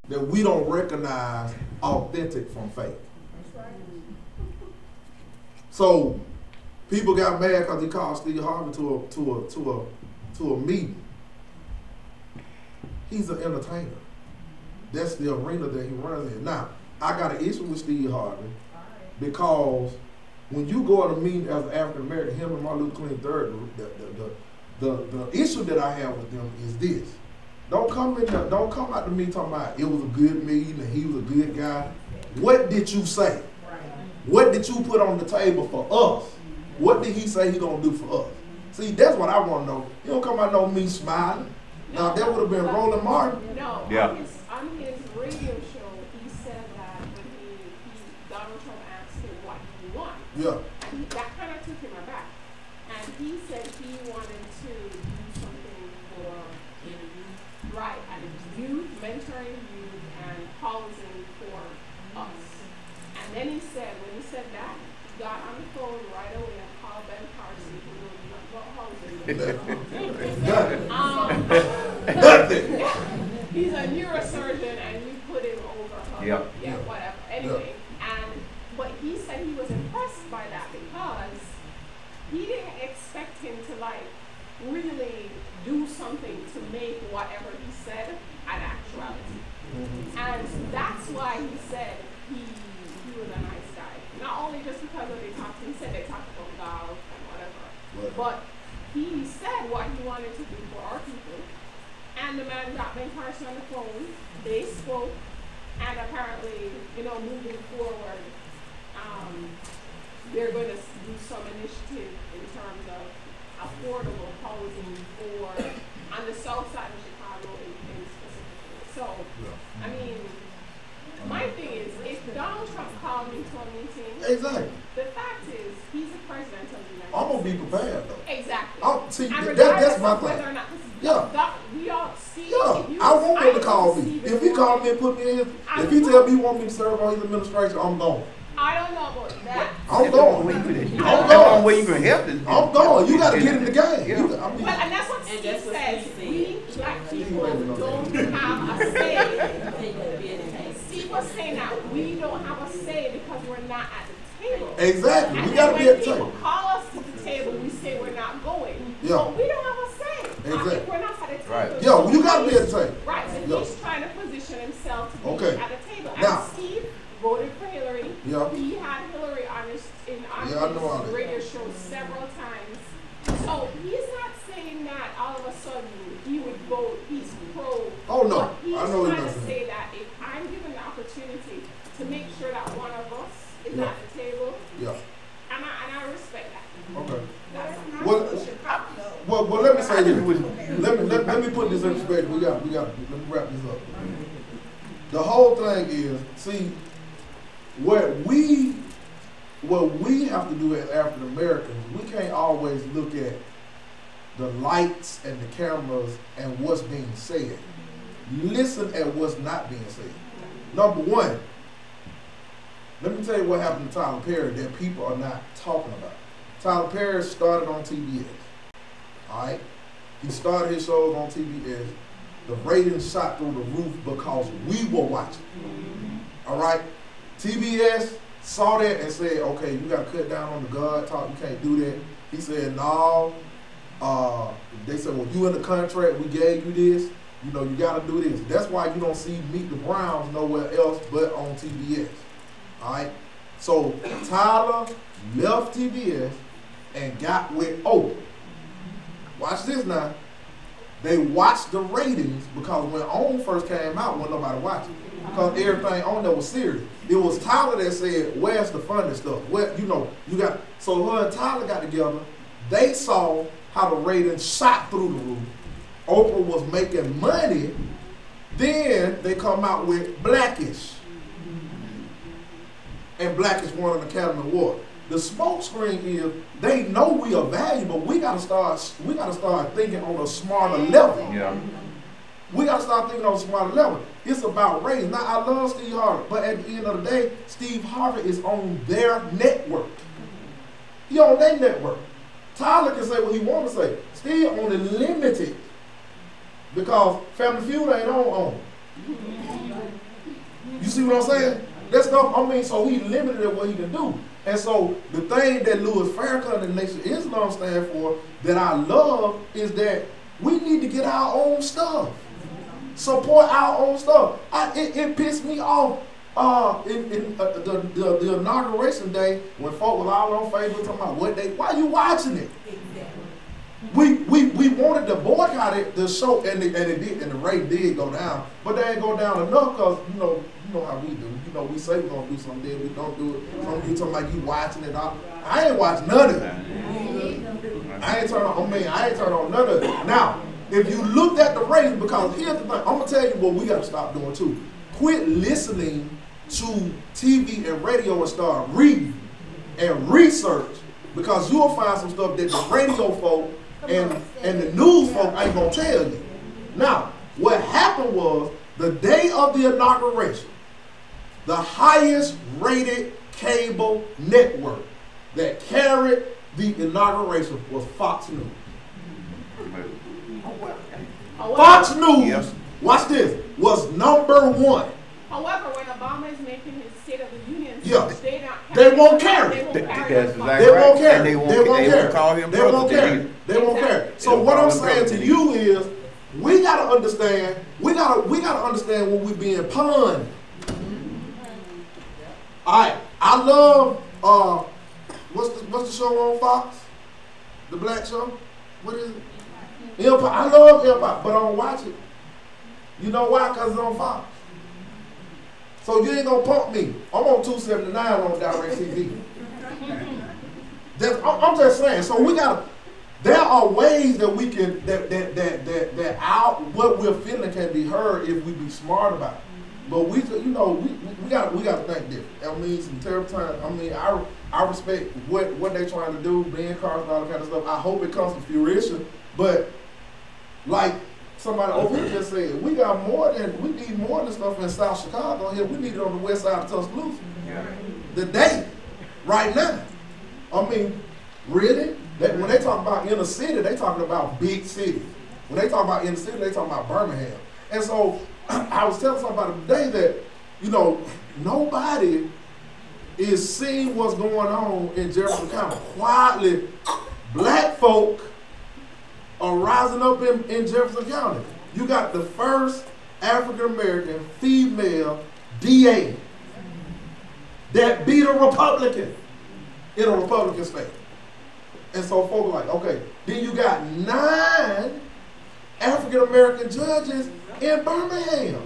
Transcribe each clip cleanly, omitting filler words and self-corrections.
that we don't recognize authentic from fake. So people got mad because he called Steve Harvey to a meeting. He's an entertainer. That's the arena that he runs in. Now, I got an issue with Steve Harvey because when you go to a meeting as an African American, him and Martin Luther King III, the issue that I have with them is this. Don't come out to me talking about it was a good meeting and he was a good guy. What did you say? What did you put on the table for us? What did he say he gonna do for us? See, that's what I want to know. You don't come out no me smiling. Now that would have been Roland Martin. No, yeah. On his radio show, he said that when Donald Trump asked him what he wanted, Yeah. and that kind of took him aback. And he said he wanted to do something for youth, right, and youth, mentoring youth, and housing for us. And then he said, when he said that, he got on the phone right away and called Ben Carson, who knows nothing about housing. Nothing. He's a neurosurgeon, and you put him over her. Yeah, whatever. Anyway, but he said he was impressed by that because he didn't expect him to really do something to make whatever he said an actuality. And that's why he said he was a nice guy. Not only just because he said they talked about golf and whatever, but he said what he wanted to do for our people. And the man got Ben Carson on the phone. They spoke, and apparently, moving forward, they're going to do some initiative in terms of affordable housing on the south side of Chicago in specifically. So, I mean, my thing is, if Donald Trump called me to a meeting, Exactly. the fact is, he's the president of the United States. I'm gonna be prepared though. Exactly. See, and that's my whether thing. or not, Yeah. we all see. Yeah, I want him to call me. If he call me and put me in, if he tell me he want me to serve on his administration, I'm going. I don't know about that. I'm going. I'm going. Where you gonna help this? I'm going. You got to get in the game. Yeah. Well, and that's what Steve says. We black people don't have a say. Steve was saying that we don't have a say because we're not at the table. Exactly. And We got to be at the when table. people call us to the table, we say we're not going. Yeah. So we don't have a say. Exactly. If we're not at the table. Right. Yeah, well, you got to be at the table. Right. So Yeah. he's trying to position himself to be Okay. at the table. And Now- Steve voted for Hillary. Yeah. He had Hillary on his Yeah, I know all that. radio show several times. So he's not saying that all of a sudden he would vote, he's pro. Oh, no. But he's I know he's trying not to saying say that if I'm given the opportunity to make sure that one of us is Yeah. at the table, Yeah. and I respect that. Okay. That's Well, let me say this. Let me put this in perspective. Let me wrap this up. The whole thing is, see, what we have to do as African Americans, we can't always look at the lights and the cameras and what's being said. Listen at what's not being said. Number one, let me tell you what happened to Tyler Perry that people are not talking about. Tyler Perry started on TBS. All right? He started his shows on TBS. The ratings shot through the roof because we were watching. All right? TBS saw that and said, okay, you got to cut down on the God talk. You can't do that. He said, no. They said, well, you in the contract. We gave you this. You got to do this. That's why you don't see Meet the Browns nowhere else but on TBS. All right? So Tyler left TBS and got with Oprah. Watch this now. They watched the ratings because when OWN first came out, wasn't nobody watching. Because everything on there was serious. It was Tyler that said, where's the funny stuff? So her and Tyler got together. They saw how the ratings shot through the roof. Oprah was making money. Then they come out with Blackish. And Blackish won an Academy Award. The smoke screen is they know we are valuable. We gotta start thinking on a smarter level. Yeah. We gotta start thinking on a smarter level. It's about ratings. Now I love Steve Harvey, but at the end of the day, Steve Harvey is on their network. He on their network. Tyler can say what he want to say. Steve only limited because Family Feud ain't on. see what I'm saying? That's stuff, I mean, so he limited at what he can do. And so the thing that Louis Farrakhan and Nation Islam stand for that I love is that we need to get our own stuff. Support our own stuff. It pissed me off the inauguration day when folk were all on Facebook talking about why you watching it? We wanted to boycott it, the show, and the rate did go down, but they ain't go down enough because you know how we do. You know, we say we're gonna do something, then we don't do it. Some of you talking like you watching it. I ain't watching none of it. I ain't turn on none of it. Now, if you looked at the ratings, because here's the thing, I'm gonna tell you what we gotta stop doing too. Quit listening to TV and radio and start reading and research, because you'll find some stuff that the radio folk and the news folk ain't gonna tell you. Now, what happened was the day of the inauguration, the highest rated cable network that carried the inauguration was Fox News. Fox News, yes. Watch this, was #1. However, when Obama is making his State of the Union, yes. they won't carry. They won't carry. They won't call him brother. They won't carry. So what I'm saying to you is, we gotta understand. We gotta understand when we're being punned. All right. I love what's the show on Fox? The black show. What is it? Empire. I love Empire, but I don't watch it. You know why? Because it's on Fox. So you ain't gonna pump me. I'm on 279 on DirecTV. I'm just saying. So we gotta. There are ways that we can that what we're feeling can be heard if we be smart about it. But we gotta think different. I mean, some terrible times. I mean, I respect what they're trying to do, ban cars and all that kind of stuff. I hope it comes to fruition. But like somebody over here just said, we need more than stuff in South Chicago here. We need it on the west side of Tuscaloosa. Yeah. Today, right now. I mean, really? When they talk about inner city, they talking about big cities. When they talk about inner city, they talking about Birmingham. And so I was telling somebody today that, nobody is seeing what's going on in Jefferson County. Quietly, black folk are rising up in Jefferson County. You got the first African-American female DA that beat a Republican in a Republican state. And so folks are like, okay, then you got 9 African-American judges in Birmingham.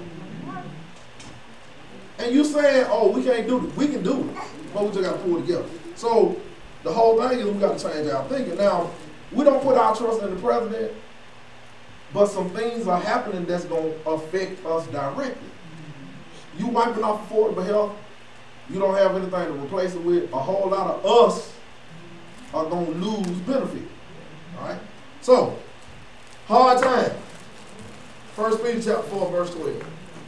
And you saying, oh, we can't do it. We can do it, but we just got to pull it together. So the whole thing is we got to change our thinking. Now, we don't put our trust in the president, but some things are happening that's going to affect us directly. You wiping off affordable health, you don't have anything to replace it with. A whole lot of us are going to lose benefit. All right? So, hard time. 1 Peter chapter 4, verse 12.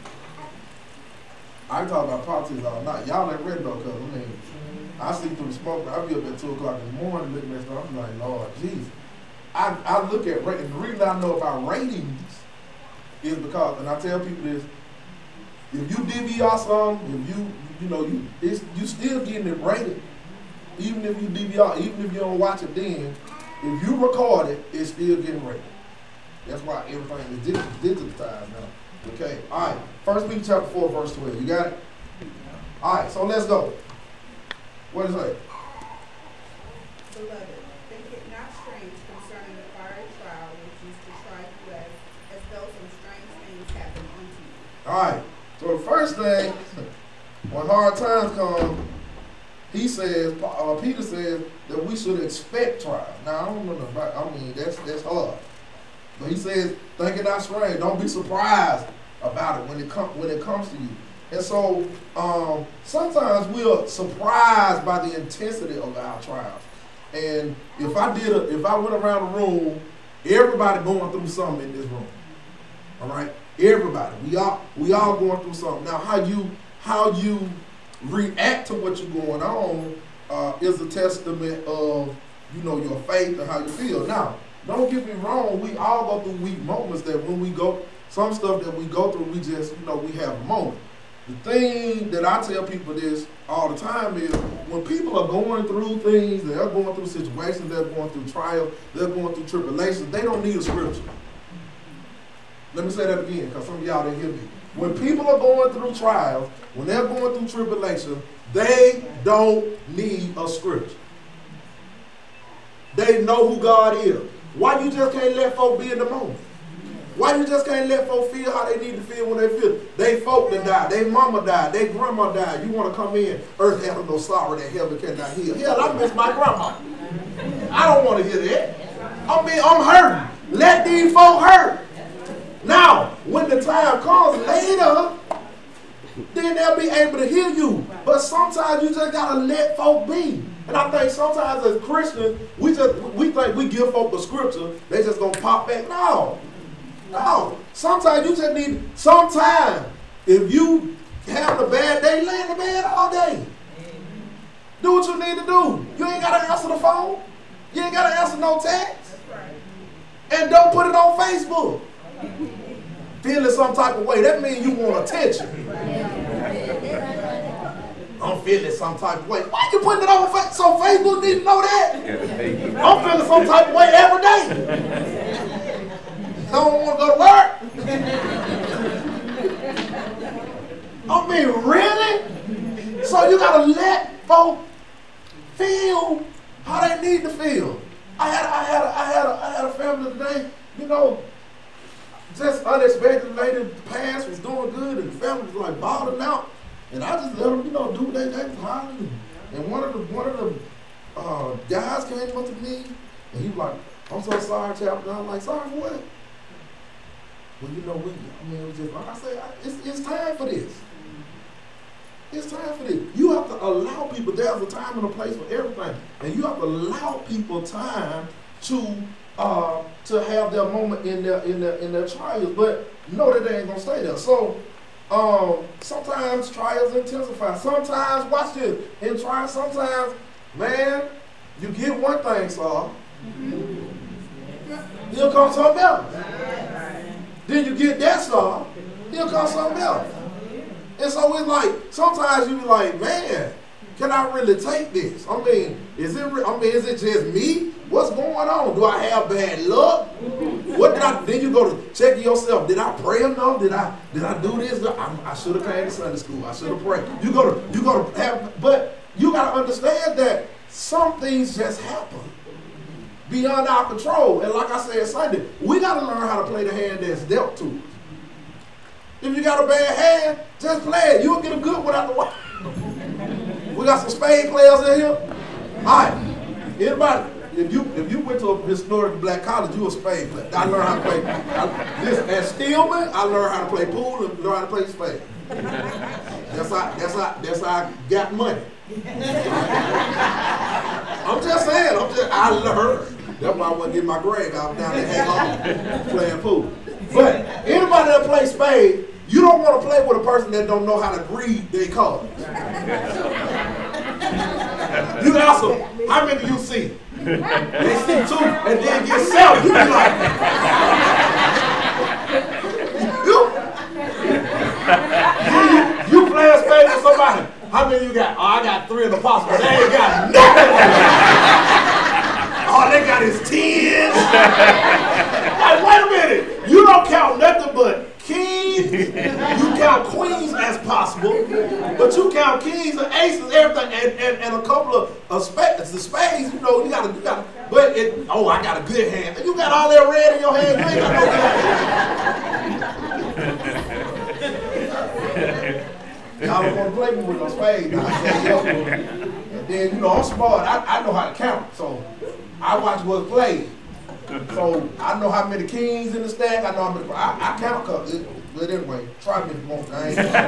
I can talk about politics all night. Y'all ain't ready though, because I see through the smoke. I be up at 2 o'clock in the morning looking at stuff. I'm like, Lord Jesus. I look at ratings. The reason I know about ratings is because, and I tell people this, if you DVR something, if you still getting it rated. Even if you DVR, even if you don't watch it then, if you record it, it's still getting rated. That's why everything is digitized now. Okay, all right. 1 Peter chapter 4, verse 12. You got it? All right, so let's go. What does it say? Beloved, think it not strange concerning the fiery trial which is to try you as though some strange things happen unto you. All right. So the first thing, when hard times come, he says, Peter says that we should expect trial. Now, I don't know about, that's hard. But he says, think it not strange. Don't be surprised about it when it comes to you. And so, sometimes we're surprised by the intensity of our trials. And if I went around the room, everybody going through something in this room. All right? Everybody. We all going through something. Now, how you react to what you're going on is a testament of, your faith and how you feel. Now, don't get me wrong, we all go through weak moments that when we go, some stuff that we go through, we just, we have a moment. The thing that I tell people this all the time is when people are going through things, they're going through situations, they're going through trials, they're going through tribulations, they don't need a scripture. Let me say that again, because some of y'all didn't hear me. When people are going through trials, when they're going through tribulation, they don't need a scripture. They know who God is. Why you just can't let folk be in the moment? Why you just can't let folk feel how they need to feel when they feel? They folk that died, they mama died, they grandma died. You want to come in, earth having no sorrow that heaven cannot heal. Hell, I miss my grandma. I don't want to hear that. I mean, I'm hurting. Let these folk hurt. Now, when the time comes later, then they'll be able to hear you. But sometimes you just gotta let folk be. And I think sometimes as Christians, we think we give folk the scripture, they just gonna pop back. No. Sometimes you just need, sometimes if you have a bad day, lay in the bed all day. Do what you need to do. You ain't gotta answer the phone. You ain't gotta answer no text. And don't put it on Facebook. Feeling some type of way, that means you want attention. I'm feeling some type of way. Why you putting it on Facebook? So Facebook need to know that. I'm feeling some type of way every day. I don't want to go to work. I mean, really? So you gotta let folk feel how they need to feel. I had a family today, you know, just unexpected. Lady passed, was doing good, and the family was like balling out. And I just let them, you know, do what they was hollering. And one of the guys came up to me, and he was like, "I'm so sorry, Chaplain." I was like, "Sorry for what?" Well, you know, it was just like I said, it's time for this. It's time for this. You have to allow people. There's a time and a place for everything, and you have to allow people time to have their moment in their trials. But know that they ain't gonna stay there. So sometimes trials intensify. Sometimes, watch this, in trials, sometimes, man, you get one thing solved. Here comes something else. Then you get that solved. Here comes something else. And so it's like, sometimes you be like, man, can I really take this? I mean, is it just me? What's going on? Do I have bad luck? Then you go to check yourself. Did I pray enough? Did I do this? I should have came to Sunday school. I should have prayed. You go to have, but you got to understand that some things just happen beyond our control. And like I said Sunday, we got to learn how to play the hand that's dealt to us. If you got a bad hand, just play it. You'll get a good one out the way. We got some spade players in here. All right. Anybody? If you went to a historic black college, you a spade player. I learned how to play. At Stillman, I learned how to play pool and learned how to play spade. That's how I got money. I'm just saying. I learned. That's why I wasn't getting my grade. I was down there hanging on playing pool. But anybody that plays spade, you don't want to play with a person that don't know how to read their cards. You ask them, how many do you see? They see 2 and then get 7. You be like, you play a spade with somebody. How many you got? Oh, I got 3 in the possible. They ain't got nothing. All they got is 10. Like, wait a minute. You don't count nothing but kings. You count queens as possible, but you count kings and aces, everything, and a couple of spades. The spades, you know, you got. But I got a good hand. You got all that red in your hand. You ain't got no good hand. Y'all don't want to play me with no spades. And then, you know, I'm smart. I know how to count, so I watch what's played. So I know how many kings in the stack. I know how many. I count cups. But anyway, try me if you want.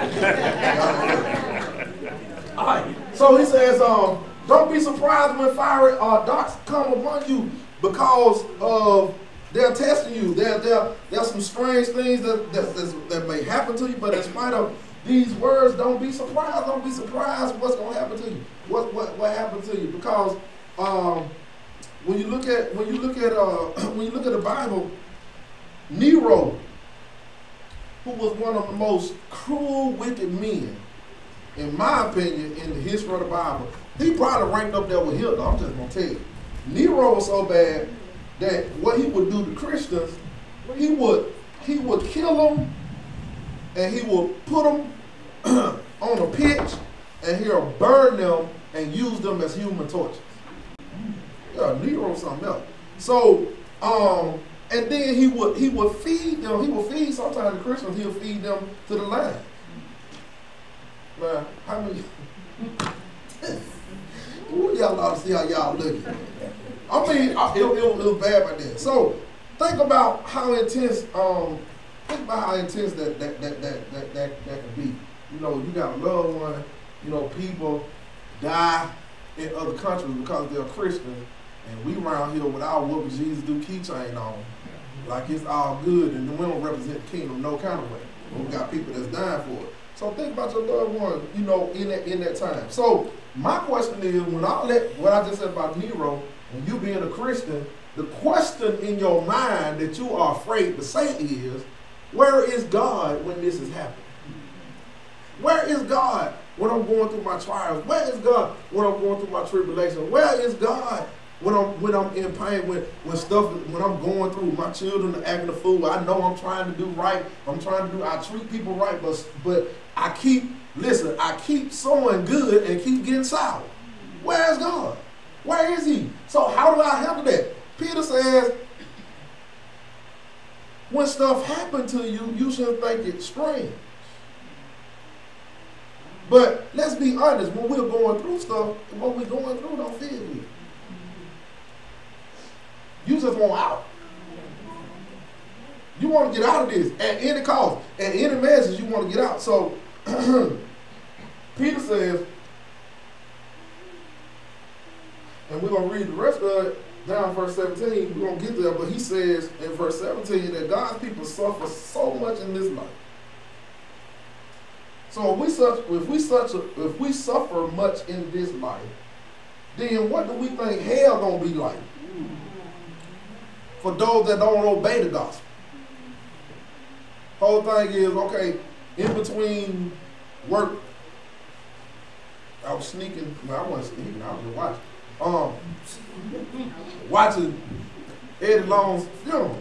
All right. So he says, don't be surprised when fiery darts come upon you because of they're testing you. There's some strange things that may happen to you, but in spite of these words, don't be surprised. Don't be surprised what's going to happen to you. What happened to you? Because when you look at the Bible, Nero, who was one of the most cruel, wicked men, in my opinion, in the history of the Bible. He probably ranked up there with Hitler, I'm just going to tell you. Nero was so bad that what he would do to Christians, he would kill them, and he would put them on a pitch, and he'll burn them and use them as human torches. Yeah, Nero something else. So, and then he would feed them. He would feed sometimes the Christians. He'll feed them to the lions. Man, how many? Ooh, y'all ought to see how y'all looking. I mean, it was bad back then. So, think about how intense. Think about how intense that can be. You know, you got a loved one. You know, people die in other countries because they're Christian, and we around here with our "What would Jesus do" keychain on, like it's all good, and we don't represent the kingdom no kind of way. But we got people that's dying for it. So think about your loved one, you know, in that time. So my question is, when all that, what I just said about Nero, and you being a Christian, the question in your mind that you are afraid to say is, where is God when this is happening? Where is God when I'm going through my trials? Where is God when I'm going through my tribulation? Where is God when I'm in pain, when I'm going through, my children are acting a fool? I know I'm trying to do right. I treat people right, but I keep sowing good and keep getting sour. Where is God? Where is he? So how do I handle that? Peter says, when stuff happens to you, you shouldn't think it's strange. But let's be honest, when we're going through stuff, what we're going through don't feel good. You just want out. You want to get out of this at any cost, at any measures you want to get out. So Peter says, and we're going to read the rest of it down verse 17. We're going to get there, but he says in verse 17 that God's people suffer so much in this life. So if we suffer much in this life, then what do we think hell gonna be like for those that don't obey the gospel? Whole thing is, okay, in between work, I was sneaking. Well, I wasn't sneaking. I was just watching Eddie Long's funeral,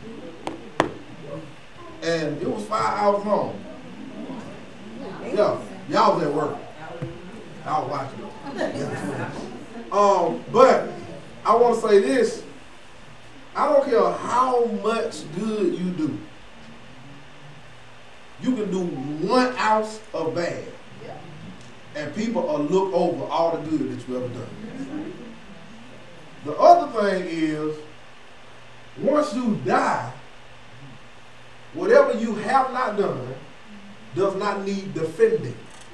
and it was 5 hours long. Yeah, y'all was at work. I was watching. But I want to say this. I don't care how much good you do. You can do 1 ounce of bad, and people will look over all the good that you ever done. The other thing is, once you die, whatever you have not done does not need defending.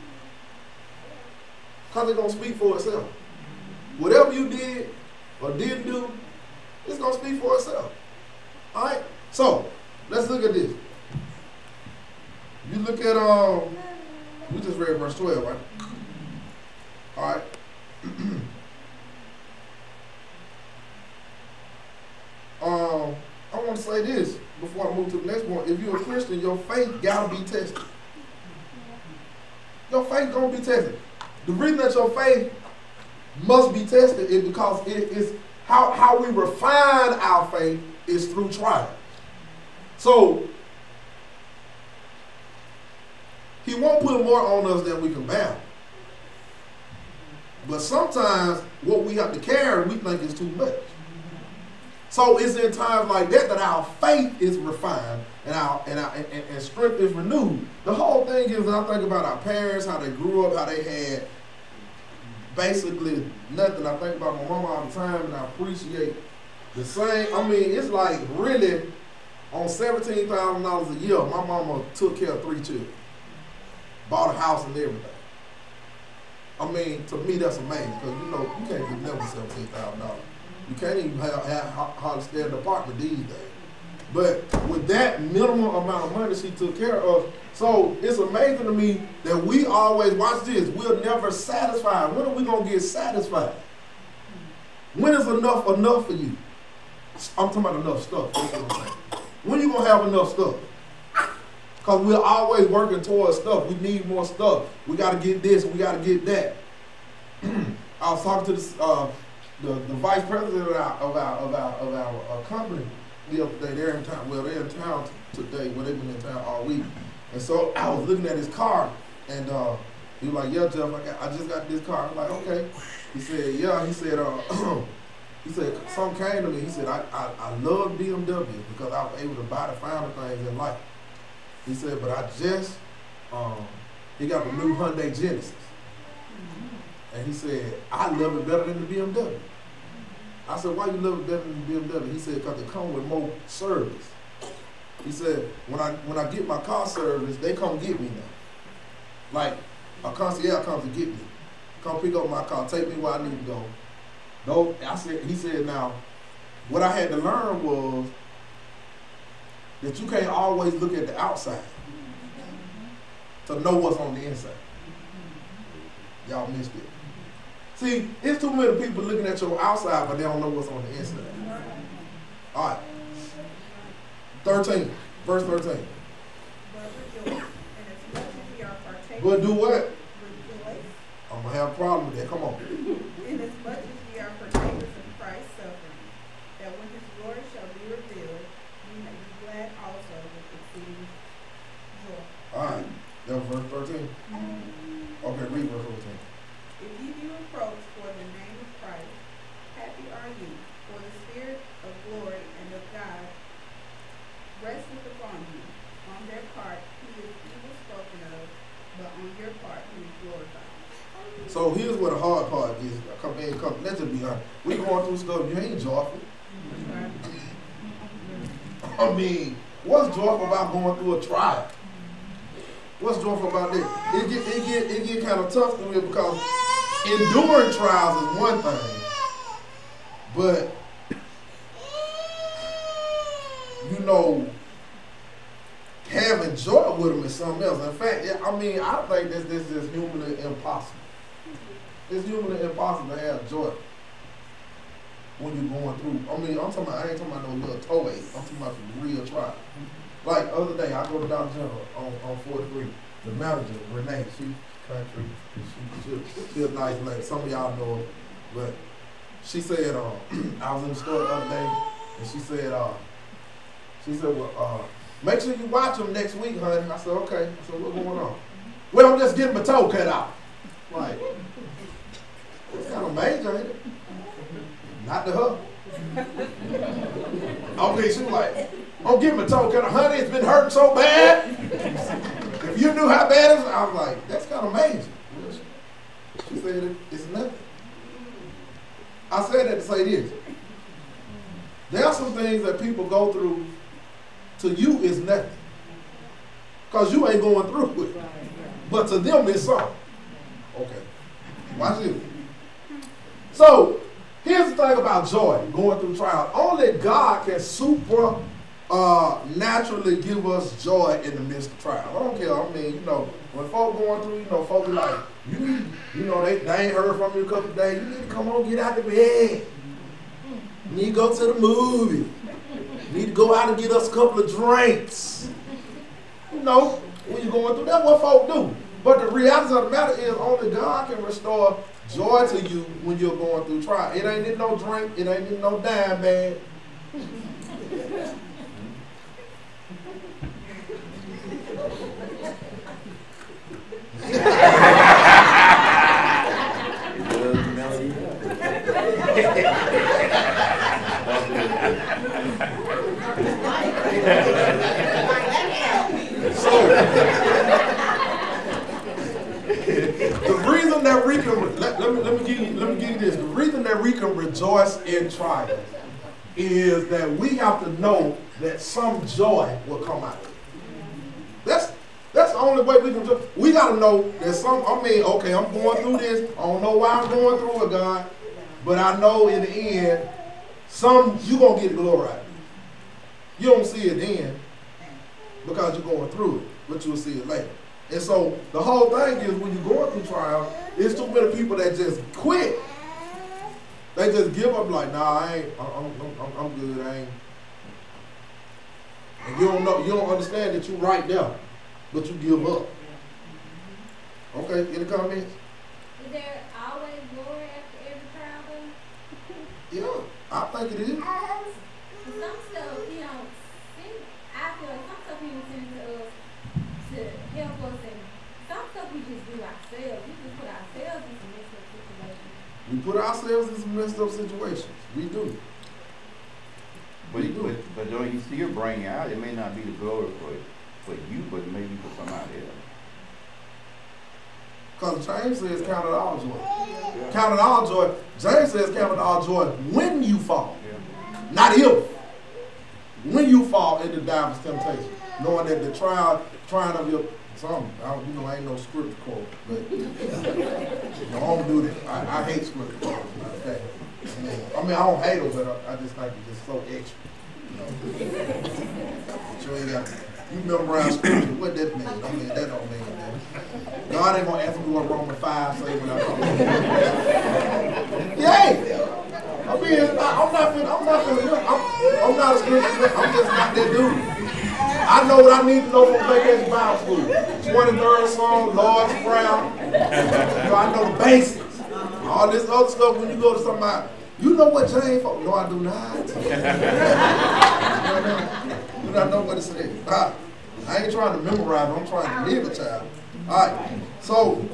Because it's going to speak for itself. Whatever you did or didn't do, it's going to speak for itself. All right? So, let's look at this. You look at, we just read verse 12, right? All right? I want to say this before I move to the next one. If you're a Christian, your faith got to be tested. Your faith gonna be tested. The reason that your faith must be tested is because it is how we refine our faith is through trial. So he won't put more on us than we can bear. But sometimes what we have to carry, we think is too much. So it's in times like that that our faith is refined and strength is renewed. The whole thing is, when I think about our parents, how they grew up, how they had basically nothing. I think about my mama all the time, and I appreciate the same. I mean, it's like really on $17,000 a year, my mama took care of 3 children, bought a house and everything. I mean, to me, that's amazing, because you know you can't get never $17,000. You can't even hardly stay in an apartment these days. But with that minimal amount of money she took care of, so it's amazing to me that we always, watch this, we're never satisfied. When are we going to get satisfied? When is enough for you? I'm talking about enough stuff. That's what I'm saying. When are you going to have enough stuff? Because we're always working towards stuff. We need more stuff. We got to get this. We got to get that. I was talking to the vice president of our company the other day. They're in town. Well, they're in town today. Well, they've been in town all week. And so I was looking at his car, and he was like, "Yeah, Jeff, I just got this car." I'm like, "Okay." He said, "Yeah." He said, he said, something came to me. He said, I love BMW because I was able to buy the finer things in life. He said, but I just, he got the new Hyundai Genesis. And he said, I love it better than the BMW. I said, why you love it better than the BMW? He said, because it comes with more service. He said, when I get my car service, they come get me now. Like, a concierge comes to get me. Come pick up my car, take me where I need to go. No, he said, now, what I had to learn was that you can't always look at the outside to know what's on the inside. Y'all missed it. See, it's too many people looking at your outside, but they don't know what's on the inside. All right. 13, verse 13. But do what? I'm going to have a problem with that. Come on. Inasmuch as we are partakers of Christ's suffering, that when his glory shall be revealed, we may be glad also with exceeding joy. All right. That was verse 13. Okay, read verse 14. If ye be reproached for the name of Christ, happy are ye, for the Spirit of glory and of God resteth upon you. On their part he is evil spoken of, but on your part he is glorified. So here's what the hard part is. Let's just be honest. We going through stuff, you ain't joyful. I mean, what's joyful about going through a trial? What's joyful about that? It get kind of tough to me because enduring trials is one thing, but you know, having joy with them is something else. In fact, I mean, I think this is humanly impossible. It's humanly impossible to have joy when you're going through. I mean, I ain't talking about no little toe ache. I'm talking about some real trial. Like the other day, I go to Dollar General on 43. The manager, Renee, she's country. She's a nice lady. Some of y'all know her, but she said, I was in the store the other day, and she said, well, make sure you watch them next week, honey. I said, okay. I said, what's going on? Well, I'm just getting my toe cut out. Like, it's kind of major, ain't it? Not to her. Okay, she was like, I'm getting my toe cut out. Honey, it's been hurting so bad. If you knew how bad it was, I was like, that's kind of major. She said, it's nothing. I said that to say this. There are some things that people go through to you is nothing. Because you ain't going through it. But to them it's something. Okay. Watch this. So, here's the thing about joy, going through trials. Only God can naturally give us joy in the midst of trials. I don't care. I mean, you know, when folk going through, you know, folk be like, you know, they ain't heard from you a couple of days. You need to come on, get out of bed. You need to go to the movie. You need to go out and get us a couple of drinks. You know, when you're going through, that's what folk do. But the reality of the matter is only God can restore joy to you when you're going through trial. It ain't in no drink. It ain't in no dime bag. The reason that we can let me give you this. The reason that we can rejoice in trials is that we have to know that some joy will come out. That's the only way we can do. We got to know that some. I mean, okay, I'm going through this. I don't know why I'm going through it, God, but I know in the end, you gonna get the glory out of it. You don't see it then because you're going through it, but you'll see it later. And so the whole thing is when you're going through trials, it's too many people that just quit. They just give up like, nah, I'm good, I ain't. And you don't understand that you're right there. but you give up. Okay, any comments? Is there always glory after every trial though? Yeah, I think it is. Some stuff, I feel like some stuff people send to us to help us, and some stuff we just do ourselves. We just put ourselves in some messed up situations. We put ourselves in some messed up situations. We do. But don't you see your bringing out, it may not be the glory for you, but maybe for somebody else. Because James says count it all joy. Yeah. Count it all joy. James says count it all joy when you fall. Yeah. Not if. When you fall into diverse temptation. Knowing that the trying of your I ain't no script quote, but I don't do that. I hate script quotes. Okay. I mean, I don't hate them, but I just think it's just so extra. You memorize scripture, what that mean? I mean, that don't mean that. God ain't gonna ask me what Romans 5 say when I come. Yeah. I mean, I'm not a scripture. I'm just not that dude. I know what I need to know from Vacation Bible School. 23rd Psalm, Lord's Prayer. I know the basics. All this other stuff when you go to somebody, you know what James for? No, I do not. You do not know what it says. I ain't trying to memorize it. I'm trying to live it, child. All right. So,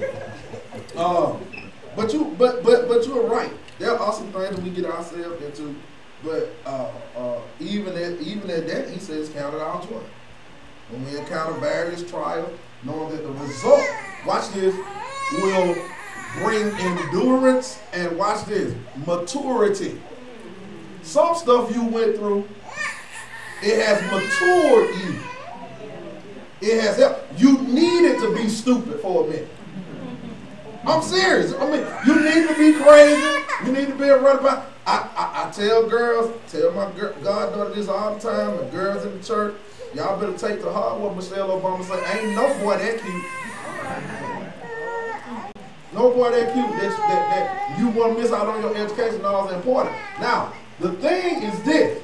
but you're right. There are some things that we get ourselves into, but even at that, he says, count it all joy. When we encounter various trials, knowing that the result, watch this, will bring endurance and watch this, maturity. Some stuff you went through, it has matured you. It has helped. You needed to be stupid for a minute. I'm serious. I mean, you need to be crazy. You need to be a runabout. I tell girls, tell my goddaughter this all the time, and girls in the church, y'all better take to heart what Michelle Obama said. Ain't no boy that cute. No boy that cute that you want to miss out on your education. All is important. Now, the thing is this.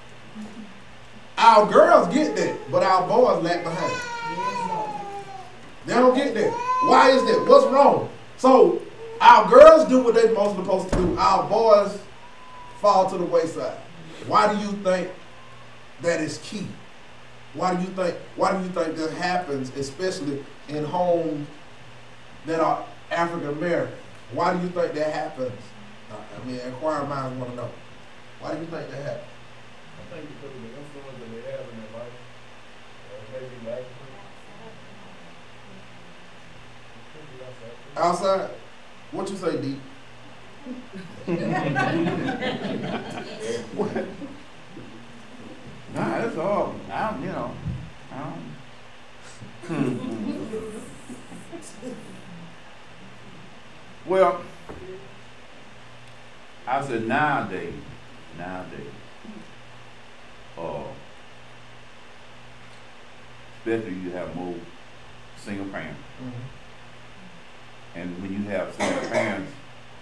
Our girls get that, but our boys lag behind. They don't get that. Why is that? What's wrong? So, our girls do what they're most supposed to do. Our boys fall to the wayside. Why do you think that is key? Why do you think that happens, especially in homes that are African American? Why do you think that happens? I mean, inquiring minds want to know. Why do you think that happens? I think because of the influence that they have in their life, maybe lack of outside? What you say, D? What? Nah, that's all. Well, I said nowadays, especially you have more single parents. Mm-hmm. And when you have single parents,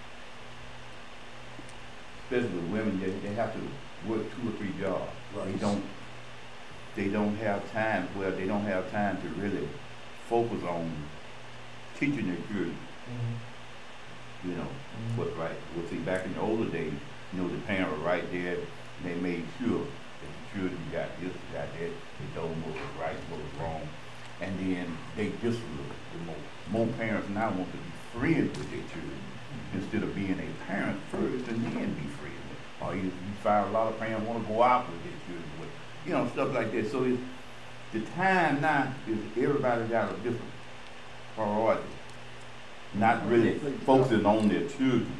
especially with women, they have to work 2 or 3 jobs. Right. They don't have time. Well, they don't have time to really focus on teaching their children. Mm-hmm. What's right. Well, see, back in the older days, the parents were right there. They made sure that the children got this, got that. They told them what was right, what was wrong, and then they just more parents now want to be friends with their children instead of being a parent first and then be friends. Or you find a lot of parents want to go out with their children, stuff like that. So the time now is everybody got a different priority, not really focusing on their children.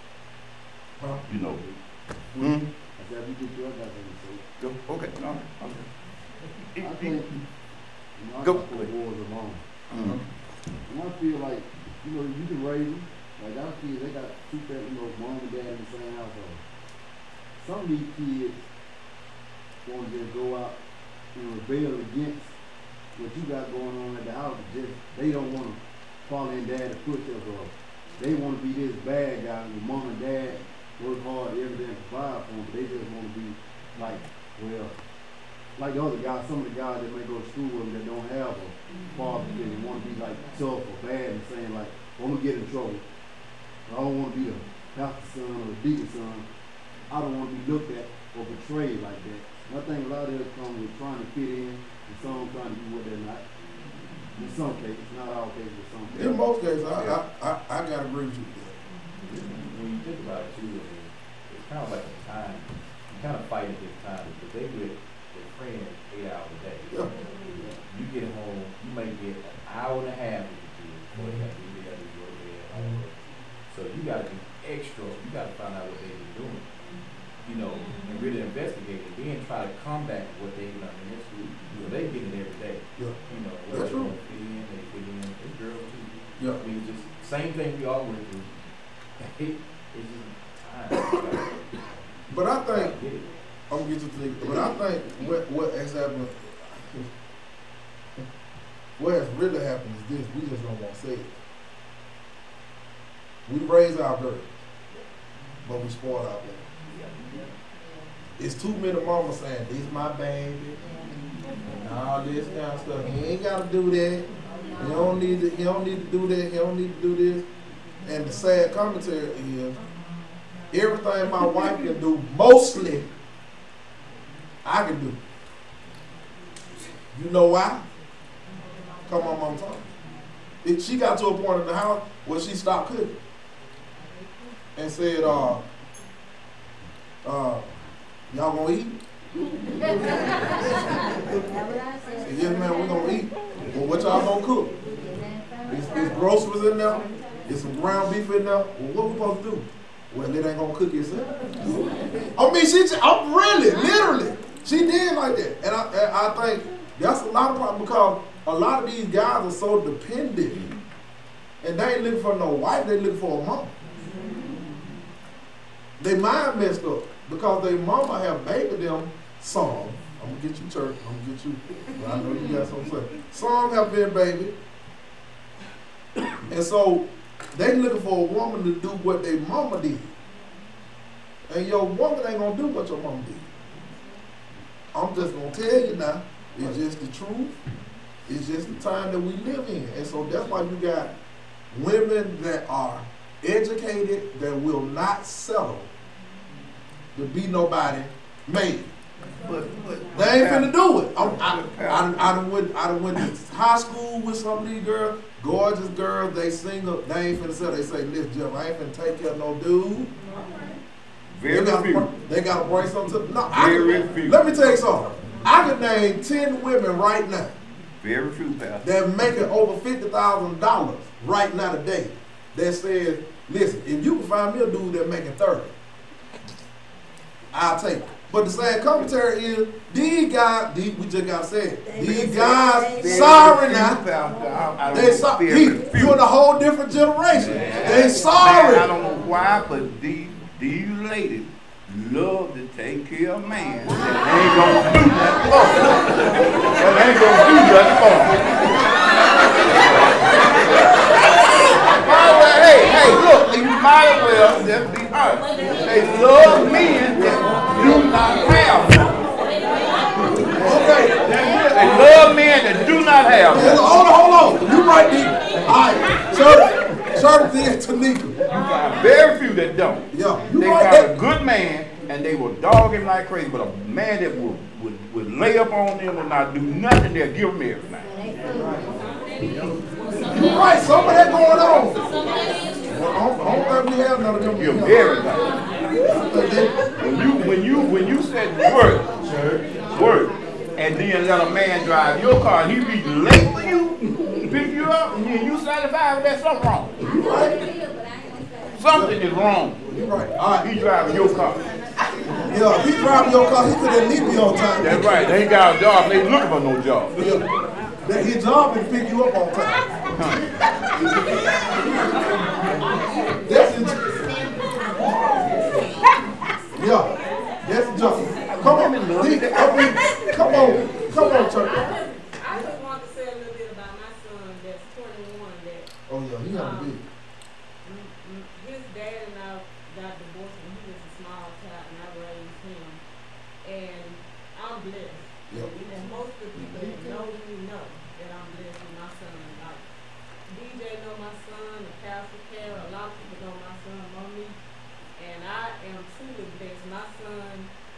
Okay. No. Okay. I think, go. Wars alone. And I feel like, you can raise them. Like our kids, they got 2 parents, mom and dad in the same household. Some of these kids want to just go out and rebel against what you got going on at the house. They don't want to follow in dad's footsteps, or they want to be this bad guy where mom and dad work hard every day to provide for them. They just want to be like, well, like the other guys, some of the guys that may go to school with them that don't have a father that they want to be like tough or bad and saying like, I'm gonna get in trouble. I don't want to be a pastor's son or a deacon's son. I don't want to be looked at or portrayed like that. And I think a lot of it comes with trying to fit in and some trying to be what they're not. In some cases, not all cases, but some cases. In most cases, I gotta agree with you there. When you think about it too, it's kind of like a time. You kind of fight against time because they with their friends 8 hours a day. Yeah. You get home, you may get an hour and a half with your kids before they got to do their go to bed. All that. So you got to be extra. You got to find out what they've been doing, you know, and really investigate it. Then try to combat what they've done in their school. You know, they get it every day. Yeah. You know, whether That's they true. want to fit in, they fit in. It's girls too. Yeah. I mean, just same thing we all went through. It's just time. But I think, Get it. I'm gonna get you to the, but I think what has happened, what has really happened is this, we just don't want to say it. We raise our girls, but we spoil our baby. It's too many mamas saying, this my baby, and all this kind of stuff. He ain't gotta do that. He don't need to do that, he don't need to do this. And the sad commentary is, everything my wife can do, mostly, I can do. You know why? Come on, mom, talk. She got to a point in the house where she stopped cooking and said, y'all gonna eat? Said, yes, man, we're gonna eat. Well, what y'all gonna cook? It's groceries in there. There's some ground beef in there. Well, what we supposed to do? Well, it ain't gonna cook itself. I mean, I'm really, literally, she did like that. And I think that's a lot of problems because a lot of these guys are so dependent. And they ain't looking for no wife, they looking for a mama. They mind messed up because their mama have babied them some. I'm gonna get you church, I'm gonna get you, but I know you got something to say. Some have been babied. And so they looking for a woman to do what their mama did. And your woman ain't gonna do what your mama did. I'm just gonna tell you now, it's just the truth. It's just the time that we live in. And so that's why you got women that are educated that will not settle to be nobody made. But They ain't finna do it. I done went to high school with some of these girls, gorgeous girls, they single, they ain't finna settle. They say, listen, Jeff, I ain't finna take care of no dude. They gotta bring something to, no, let me tell you something. I can name 10 women right now very few, Pastor, that making over $50,000 right now today that says, listen, if you can find me a dude that making 30, I'll take it. But the sad commentary is, these guys, we just gotta say it, these guys, sorry now, they sorry, you in a whole different generation. They sorry. I don't know why, but these ladies love to take care of man. They ain't gonna do nothing for them. They ain't gonna do nothing for them. Hey, look, you might as well just be honest. They love men that do not have them. Okay. They love men that do not have them. Hold on. You right there. All right. Church and Tanika. You got very few that don't. Yeah, you They right got there. a good man, and they will dog him like crazy, but a man that would lay up on them and not do nothing, they'll give him everything. You're right, some of that going on. I don't think we have none of them. Give him everything. When you said work, and then let a man drive your car, and he be late for you, pick you up, and you satisfied with that, something wrong. Something is wrong. You're right. All right. He driving your car. Yeah, if he driving your car, he could at least be on time. That's right. They ain't got a job. They ain't looking for no job. Yeah. His job is to pick you up on time. That's his job. Yeah, that's his job. Come on, church. I just want to say a little bit about my son that's 21 that Oh yeah, he had a big. his dad and I got divorced when he was a small child and I raised him. And I'm blessed. Yep. And most of the people that know me know that I'm blessed with my son. Like DJ know my son, the pastor Kara, a lot of people know my son Monique, and I am truly blessed. My son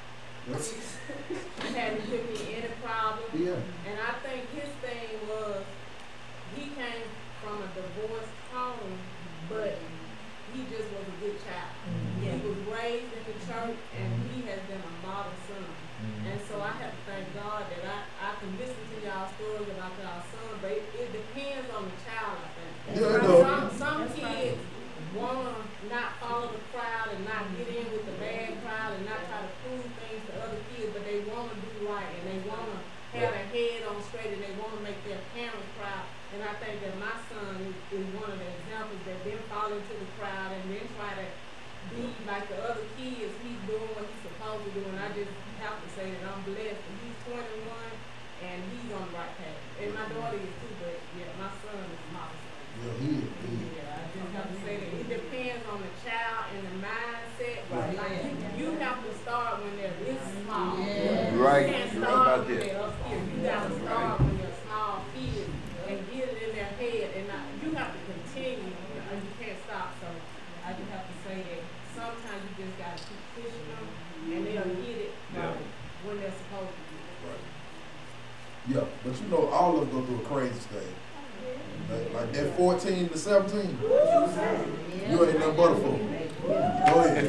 hadn't given me any problem. Yeah. And I think his thing was he came from a divorced home, but he just was a good child. He was raised in the church, and he has been a model son. And so I have to thank God that I can listen to y'all stories about y'all son, but it depends on the child, I think. Yeah, Some kids want to not follow the crowd and not get in with the bad crowd and not try to prove things to other kids, but they want to do right and they want to have their head on straight and they want to make their parents proud. And I think that my son is one of the examples that didn't fall into the crowd and then try to be like the other kids. He's doing what he's supposed to do, and I just have to say that I'm blessed. And he's 21 and he's on the right path. And my daughter is too, but yeah, my son is my son. Yeah, he is. Yeah, I just have to say that it depends on the child and the mindset. Right. Like you have to start when they're this small. Yeah. You Right. can't Right start about when that. they're up here. You gotta start when they're small kids and get it in their head. And you have to continue. You can't stop. So I just have to say that sometimes you just gotta keep pushing them, and they'll get it when they're supposed to get it. Right. Yeah, but you know, all of us go through a crazy stage. Like that 14 to 17. You ain't nothing but a fool. Go ahead.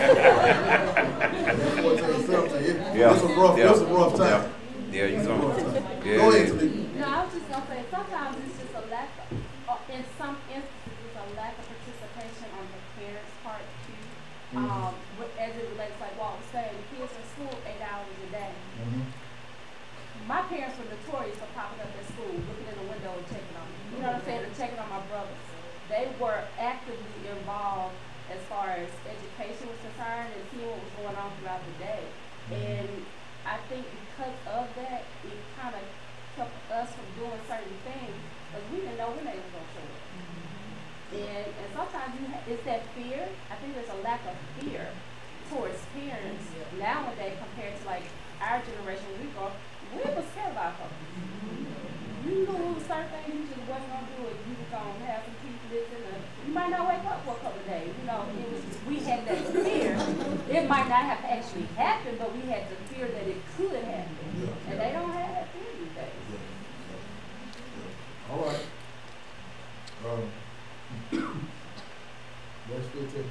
That 14 to 17. It's a rough time. Yeah, you know. Yeah, go ahead, Tanika. No, I was just gonna say sometimes it's just a lack of, in some instances, it's a lack of participation on the parents' part too. As it relates, like Walt was saying, the kids are in school 8 hours a day. My parents were notorious for popping up at school, looking in the window and checking on me. You know what I'm saying? And checking on my brothers. They were actively involved as far as education was concerned and seeing what was going on throughout the day. And I think because of that, it kind of kept us from doing certain things because we didn't know when they were going to show up. And sometimes it's that fear. I think there's a lack of fear towards parents nowadays compared to like our generation. We were scared about folks. You knew it was certain things you just wasn't gonna do it. You was gonna have some teeth missing. You might not wake up for a couple of days. You know, it was we had that fear. It might not have actually happened, but we had the fear that it could happen. And they don't have that fear these days. All right. Verse 15.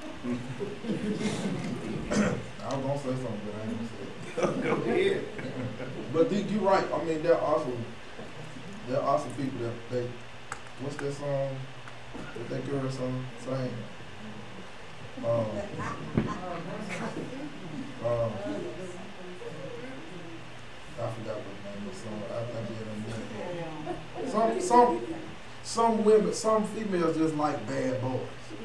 I was gonna say something, but I ain't gonna say it. Go ahead. But you're right. I mean, there are some people that they, what's that song that girl sang? I forgot what the name of the song. I did a minute. Some women, some females just like bad boys.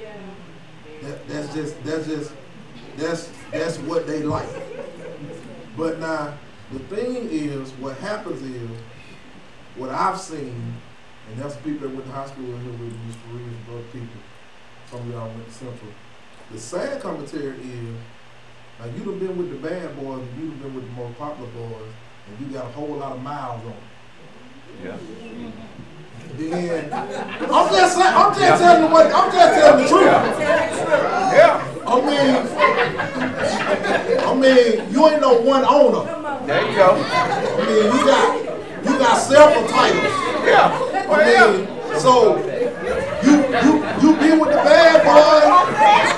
Yeah. That's what they like. But now the thing is, what happens is, what I've seen, and that's the people that went to high school here with Mr. Reeves and other people. Some of y'all went to Central. The sad commentary is, now you done been with the bad boys, and you done been with the more popular boys, and you got a whole lot of miles on it. Yeah. Then I'm just telling the truth. Yeah. I mean, you ain't no one owner. There you go. I mean, you got several titles. Yeah. I mean, so you be with the bad boy.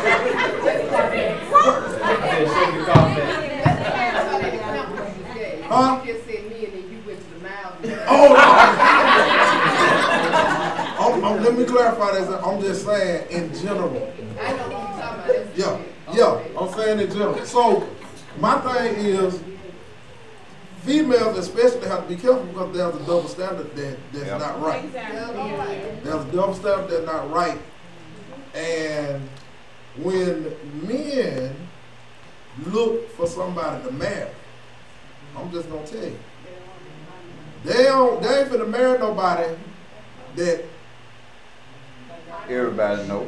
Huh? You just said me and then you went to the mouth. Oh, let me clarify this. I'm just saying in general. I know what you're talking about. Yeah, I'm saying in general. So my thing is, females especially have to be careful because there's a double standard that's not right. Exactly. There's a double standard that's not right. And when men look for somebody to marry, I'm just gonna tell you, they ain't finna marry nobody that everybody know.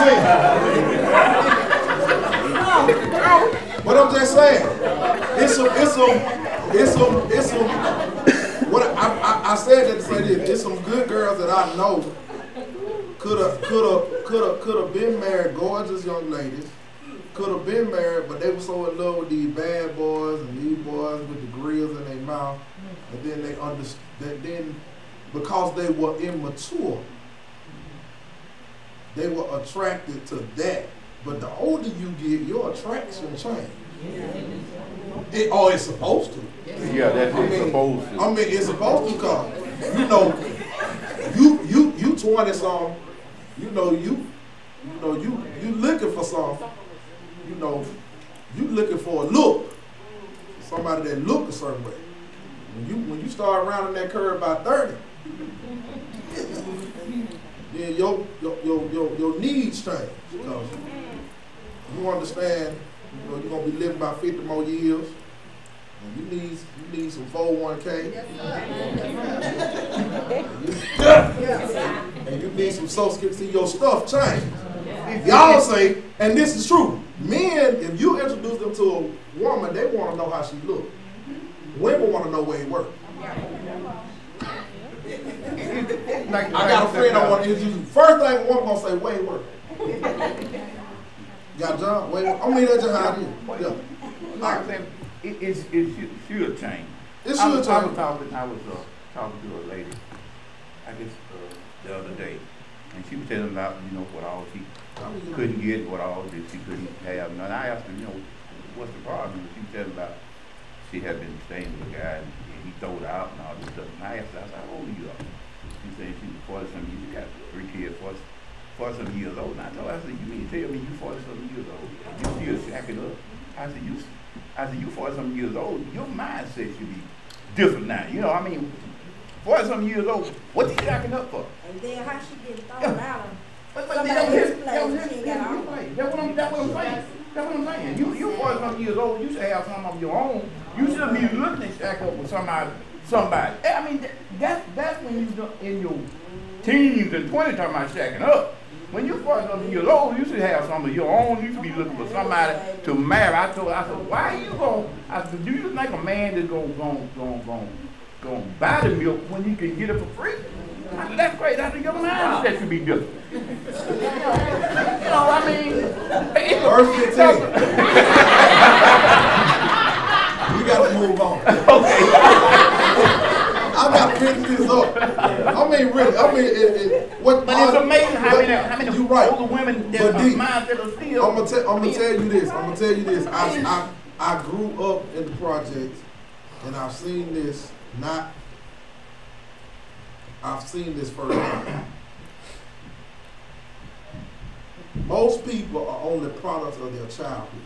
But I'm just saying, it's some. What I said that to say this. It's some good girls that I know could have been married, gorgeous young ladies. Could have been married, but they were so in love with these bad boys and these boys with the grills in their mouth, and then they understood. Then because they were immature, they were attracted to that. But the older you get, your attraction changes. It's supposed to. Yeah, that's supposed to. I mean, it's supposed to come. You 20 something. You looking for something. You looking for a look. Somebody that look a certain way. When you start rounding that curve by 30, then your needs change. Because you understand, you're gonna be living about 50 more years. And you need some 401k. And you need some social security. See, your stuff change. Y'all say, and this is true, men, if you introduce them to a woman, they want to know how she look. Women want to know where he work. I got a friend I want to introduce. First thing a woman going to say, where he work? Got a job? Where he work? I mean, that's just how it is. Yeah. Like I said, it should change. It should change. I was talking to a lady, I guess the other day, and she was telling about, what all she couldn't get, what all that she couldn't have. And I asked her, what's the problem? And she was telling about she had been staying with a guy and he throwed her out and all this stuff. And I asked her, I said, how old are you? She said she was 40-something years. She got 3 kids, 40-something years old. And I told her, I said, you mean to tell me you 40-something years old? You still shacking up? I said, you 40-something years old, your mindset should be different now. 40-something years old, what you shacking up for? And then how she get thrown out of That's what I'm saying. You 40-something years old, you should have something of your own. You shouldn't be looking to shack up with somebody. I mean, that's when you're in your teens and 20s talking about shacking up. When you're 40-something years old, you should have some of your own. You should be looking for somebody to marry. I said, why are you going? I said, do you think a man is going to buy the milk when you can get it for free? I said, that's great. I said, your mindset should be different. I mean, Verse 15. We got to move on. Okay. I got to finish this up. I mean, really. But it's amazing how many you're right. older women that mindset are still. I'm gonna tell you this. I grew up in the projects, and I've seen this. I've seen this firsthand. Most people are only products of their childhood.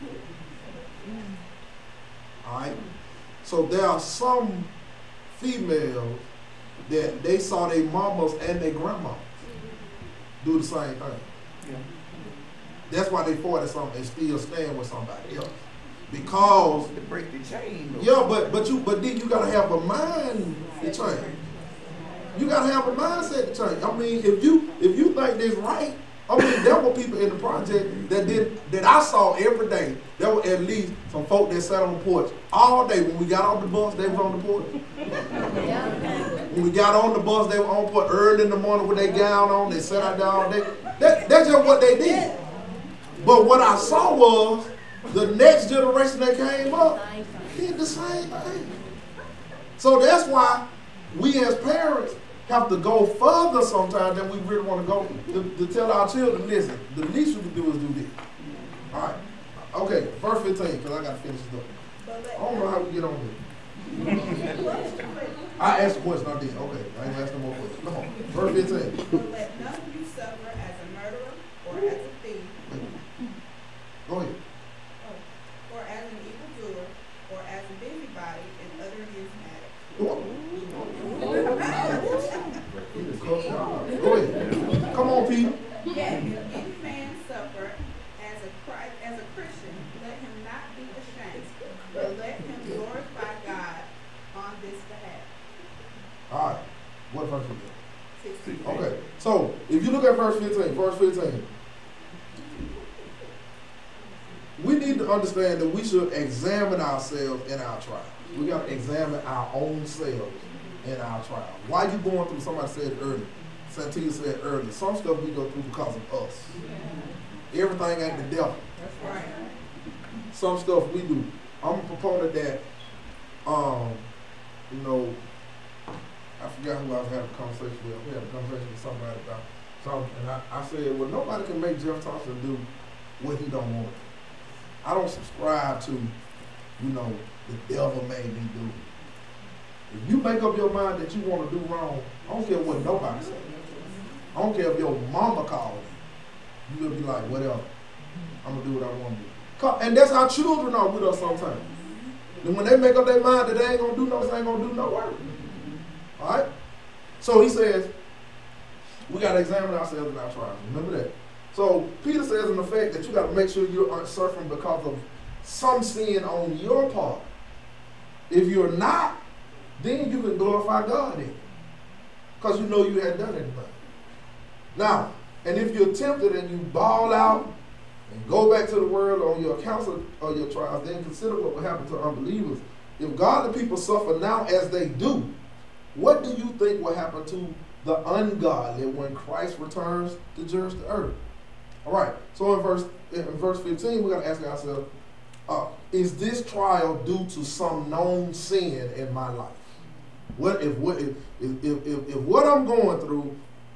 All right. So there are some females that they saw their mamas and their grandmas do the same thing. Yeah. That's why they 40-something and still staying with somebody else. Because to break the chain. Yeah, but then you gotta have a mind to change. You gotta have a mindset to change. I mean, if you think this right, I mean, there were people in the project that I saw every day. There were at least some folk that sat on the porch all day. When we got off the bus, they was on the porch. When we got on the bus, they were on the porch early in the morning with their gown on. They sat out there all day. That's just what they did. But what I saw was the next generation that came up did the same thing. So that's why we as parents have to go further sometimes than we really want to go to tell our children, listen, the least we can do is do this. All right. Okay, verse 15, because I got to finish this up. I don't know how we get on here. I asked a question, I did. Okay, I ain't asking no more questions. Come on. Verse 15. But let none of you suffer as a murderer, or as a thief, Go ahead. or as an evildoer, or as a busybody in other men's matters. Go ahead. Come on, Peter. Yet, if any man suffer as a Christian, let him not be ashamed, but let him glorify God on this behalf. All right. What verse is it? 16. Okay. So, if you look at verse 15, to understand that we should examine ourselves in our trials. We got to examine our own selves in our trial. Why you going through, somebody said it earlier, Santia said earlier, some stuff we go through because of us. Everything ain't the devil. That's right. Some stuff we do. I'm a proponent that, you know, I forgot who I was having a conversation with. We had a conversation with somebody about something, and I said, well, nobody can make Jeff Thompson do what he don't want. I don't subscribe to, you know, the devil made me do it. If you make up your mind that you want to do wrong, I don't care what nobody says. I don't care if your mama calls you. You'll be like, whatever. I'm going to do what I want to do. And that's how children are with us sometimes. And when they make up their mind that they ain't going to do no, they ain't going to do no work. All right? So he says, we got to examine ourselves in our trials. Remember that. So Peter says in effect that you got to make sure you aren't suffering because of some sin on your part. If you're not, then you can glorify God in it. Because you know you hadn't done anything. Now, and if you're tempted and you bawl out and go back to the world on your accounts of your trials, then consider what will happen to unbelievers. If godly people suffer now as they do, what do you think will happen to the ungodly when Christ returns to judge the earth? All right, so in verse 15, we got to ask ourselves, is this trial due to some known sin in my life? If what I'm going through,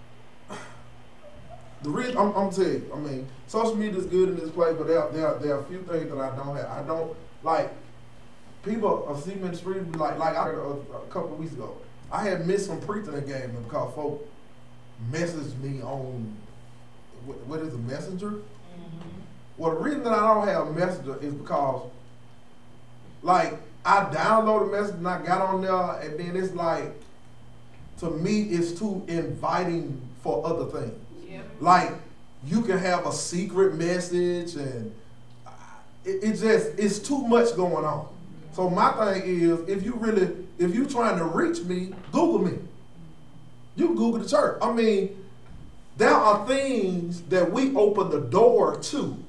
the reason I'm telling you, I mean, social media is good in this place, but there are a few things that I don't have. I don't like people see me in the street like I heard a couple of weeks ago. I had missed some preaching game because folk messaged me on what is a messenger? Mm-hmm. Well, the reason that I don't have a messenger is because, like, I downloaded a message and I got on there, and then it's like, to me, it's too inviting for other things. Yeah. Like, you can have a secret message, and it's too much going on. So my thing is, if you're trying to reach me, Google me. You can Google the church. I mean, there are things that we open the door to